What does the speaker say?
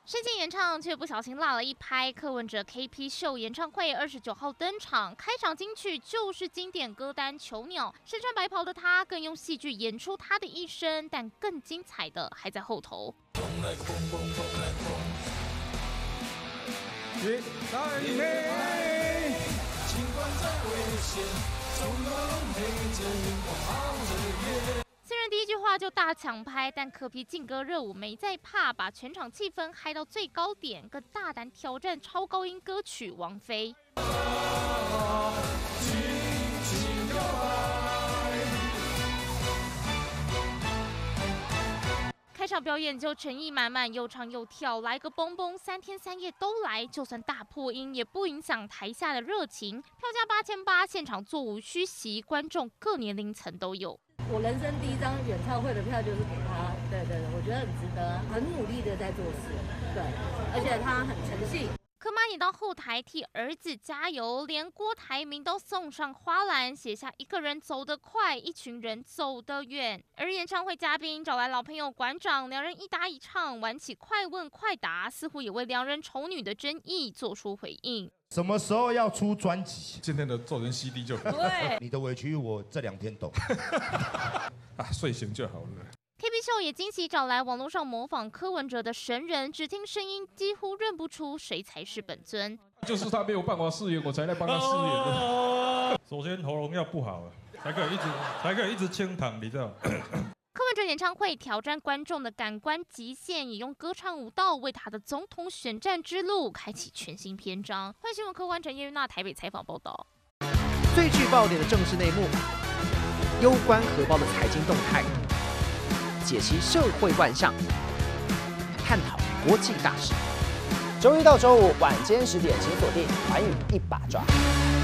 世界演唱却不小心落了一拍，柯文哲 KP 秀演唱会29号登场，开场金曲就是经典歌单《囚鸟》，身穿白袍的他更用戏剧演出他的一生，但更精彩的还在后头。虽然第一句话就大抢拍，但柯 P 劲歌热舞没在怕，把全场气氛嗨到最高点，更大胆挑战超高音歌曲《王妃》。开场表演就诚意满满，又唱又跳，来个蹦蹦，3天3夜都来，就算大破音也不影响台下的热情。票价8800，现场座无虚席，观众各年龄层都有。 我人生第一张演唱会的票就是给他，对，我觉得很值得，很努力的在做事，对，而且他很诚信。 柯妈也到后台替儿子加油，连郭台铭都送上花篮，写下一个人走得快，一群人走得远。而演唱会嘉宾找来老朋友馆长，两人一搭一唱，玩起快问快答，似乎也为两人丑女的争议做出回应。 什么时候要出专辑？ 今天的做成 CD 就好。 对， 你的委屈我这2天懂。 睡醒就好了。 KP 秀也惊喜找来网络上模仿柯文哲的神人，只听声音几乎认不出谁才是本尊。 就是他没有办法饰演，我才来帮他饰演。 首先喉咙要不好了，才可以一直清躺，你知道。 柯文哲演唱会挑战观众的感官极限，也用歌唱舞蹈为他的总统选战之路开启全新篇章。欢迎新闻客观陈叶玉娜台北采访报道。 最具爆点的政治内幕，攸关荷包的财经动态，解析社会万象，探讨国际大事。周一到周五晚间10点，请锁定《寰宇一把抓》。